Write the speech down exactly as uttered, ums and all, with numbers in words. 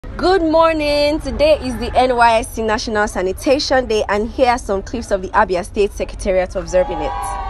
Good morning. Today is the N Y S C National Sanitation Day, and here are some clips of the Abia State Secretariat observing it.